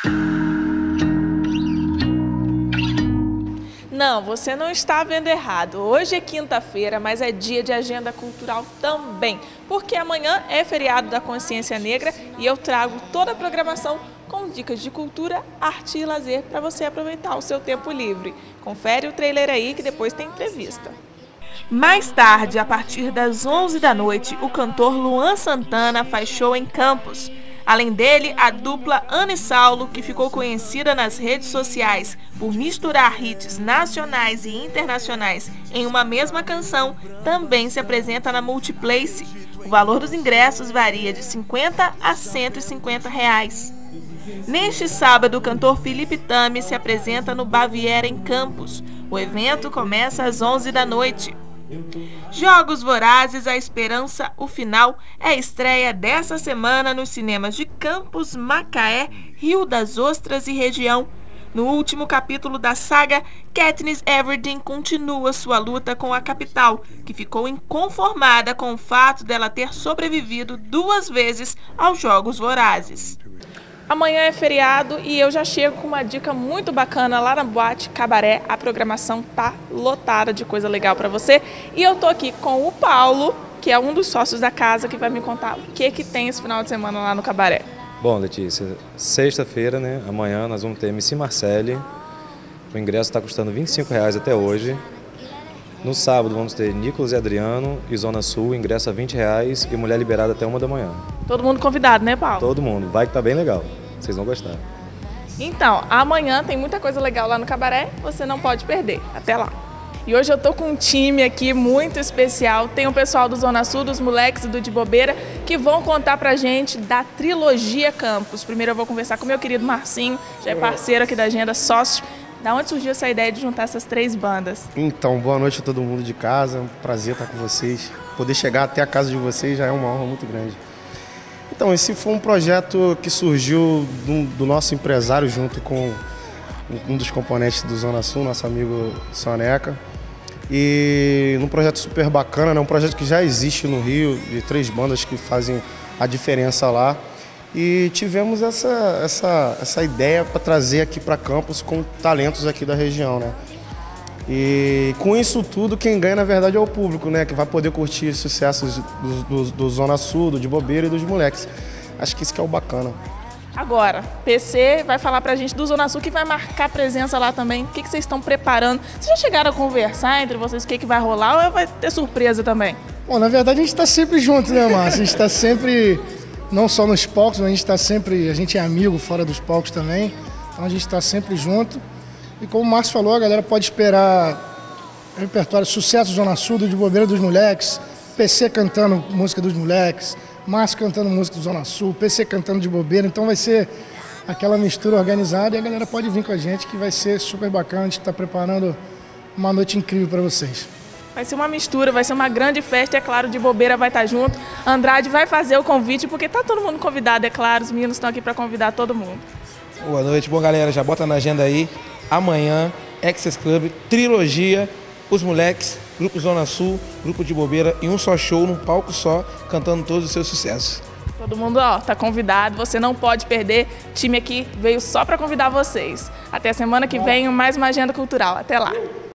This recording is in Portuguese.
Não, você não está vendo errado. Hoje é quinta-feira, mas é dia de agenda cultural também, porque amanhã é feriado da Consciência Negra e eu trago toda a programação com dicas de cultura, arte e lazer para você aproveitar o seu tempo livre. Confere o trailer aí que depois tem entrevista. Mais tarde, a partir das 11 da noite, o cantor Luan Santana faz show em Campos. Além dele, a dupla Ana e Saulo, que ficou conhecida nas redes sociais por misturar hits nacionais e internacionais em uma mesma canção, também se apresenta na Multiplace. O valor dos ingressos varia de R$ 50 a R$ 150. Neste sábado, o cantor Felipe Tami se apresenta no Baviera em Campos. O evento começa às 11 da noite. Jogos Vorazes, a Esperança, o Final é a estreia dessa semana nos cinemas de Campos, Macaé, Rio das Ostras e região. No último capítulo da saga, Katniss Everdeen continua sua luta com a capital, que ficou inconformada com o fato dela ter sobrevivido 2 vezes aos Jogos Vorazes. Amanhã é feriado e eu já chego com uma dica muito bacana lá na Boate Cabaré. A programação tá lotada de coisa legal para você. E eu tô aqui com o Paulo, que é um dos sócios da casa, que vai me contar o que tem esse final de semana lá no Cabaré. Bom, Letícia, sexta-feira, né? Amanhã nós vamos ter MC Marcele. O ingresso está custando R$ 25 até hoje. No sábado vamos ter Nicolas e Adriano e Zona Sul, ingresso a R$ 20 e mulher liberada até 1 da manhã. Todo mundo convidado, né, Paulo? Todo mundo, vai que tá bem legal, vocês vão gostar. Então, amanhã tem muita coisa legal lá no Cabaré, você não pode perder. Até lá! E hoje eu tô com um time aqui muito especial. Tem o pessoal do Zona Sul, dos moleques e do De Bobeira, que vão contar pra gente da trilogia Campos. Primeiro eu vou conversar com o meu querido Marcinho, já é parceiro aqui da agenda, sócio. Da onde surgiu essa ideia de juntar essas 3 bandas? Então, boa noite a todo mundo de casa, um prazer estar com vocês. Poder chegar até a casa de vocês já é uma honra muito grande. Então, esse foi um projeto que surgiu do nosso empresário junto com um dos componentes do Zona Sul, nosso amigo Soneca. E um projeto super bacana, né? Um projeto que já existe no Rio, de 3 bandas que fazem a diferença lá. E tivemos essa ideia para trazer aqui para Campos com talentos aqui da região, né? E com isso tudo, quem ganha na verdade é o público, né? Que vai poder curtir sucessos do Zona Sul, do De Bobeira e dos moleques. Acho que isso que é o bacana. Agora, PC vai falar pra gente do Zona Sul, que vai marcar presença lá também. O que vocês estão preparando? Vocês já chegaram a conversar entre vocês o que vai rolar ou vai ter surpresa também? Bom, na verdade a gente está sempre junto, né, Márcio? A gente está sempre, não só nos palcos, mas a gente está sempre, a gente é amigo fora dos palcos também. Então a gente está sempre junto. E como o Márcio falou, a galera pode esperar repertório sucesso Zona Sul, do De Bobeira dos moleques, PC cantando música dos moleques, Márcio cantando música do Zona Sul, PC cantando De Bobeira. Então vai ser aquela mistura organizada e a galera pode vir com a gente, que vai ser super bacana. A gente está preparando uma noite incrível para vocês. Vai ser uma mistura, vai ser uma grande festa, é claro, De Bobeira vai estar junto. Andrade vai fazer o convite, porque tá todo mundo convidado, é claro, os meninos estão aqui para convidar todo mundo. Boa noite, bom galera, já bota na agenda aí. Amanhã, Access Club, trilogia, os moleques, Grupo Zona Sul, Grupo De Bobeira em um só show, num palco só, cantando todos os seus sucessos. Todo mundo, ó, tá convidado, você não pode perder. O time aqui veio só para convidar vocês. Até a semana que vem, mais uma agenda cultural. Até lá!